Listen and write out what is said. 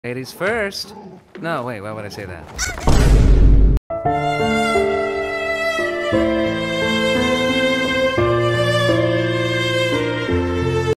Ladies first. No, wait, why would I say that?